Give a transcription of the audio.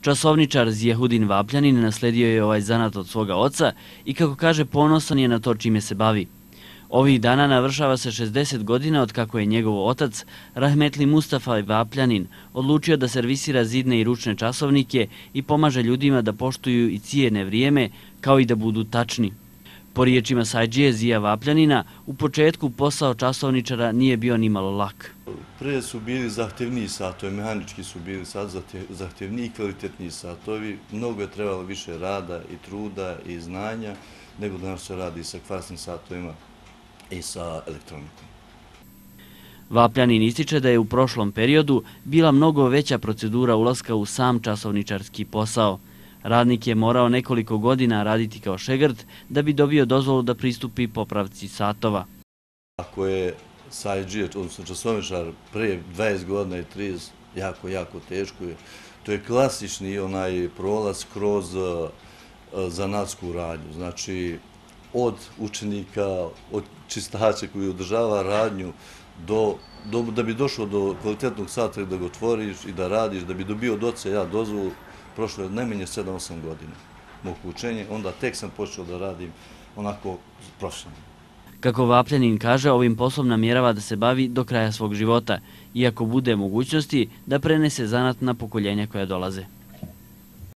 Časovničar Zjehudin Vapljanin nasledio je ovaj zanat od svoga oca i, kako kaže, ponosan je na to čime se bavi. Ovih dana navršava se 60 godina od kako je njegov otac, rahmetli Mustafa Vapljanin, odlučio da servisira zidne i ručne časovnike i pomaže ljudima da poštuju i cijene vrijeme, kao i da budu tačni. Po riječima sajdžije Zija Vapljanina, u početku posao časovničara nije bio nimalo lak. Prije su bili zahtjevniji satovi, mehanički su bili sad zahtjevniji i kvalitetniji satovi. Mnogo je trebalo više rada i truda i znanja nego danas se radi sa kvasnim satovima i sa elektronikom. Vapljanin ističe da je u prošlom periodu bila mnogo veća procedura ulaska u sam časovničarski posao. Radnik je morao nekoliko godina raditi kao šegrt da bi dobio dozvolu da pristupi popravci satova. Ako je sajdžije, odnosno časovničar, prije 20 godina i 30, jako teško je. To je klasični onaj prolaz kroz zanatsku radnju. Znači, od učenika, od čistača koji održava radnju, da bi došao do kvalitetnog sata da ga otvoriš i da radiš, da bi dobio od oca dozvolu, prošlo je najmanje 7-8 godina mog učenja, onda tek sam počeo da radim onako profesionalno. Kako Vapljanin kaže, ovim poslom namjerava da se bavi do kraja svog života, iako bude mogućnosti da prenese zanat na pokoljenja koja dolaze.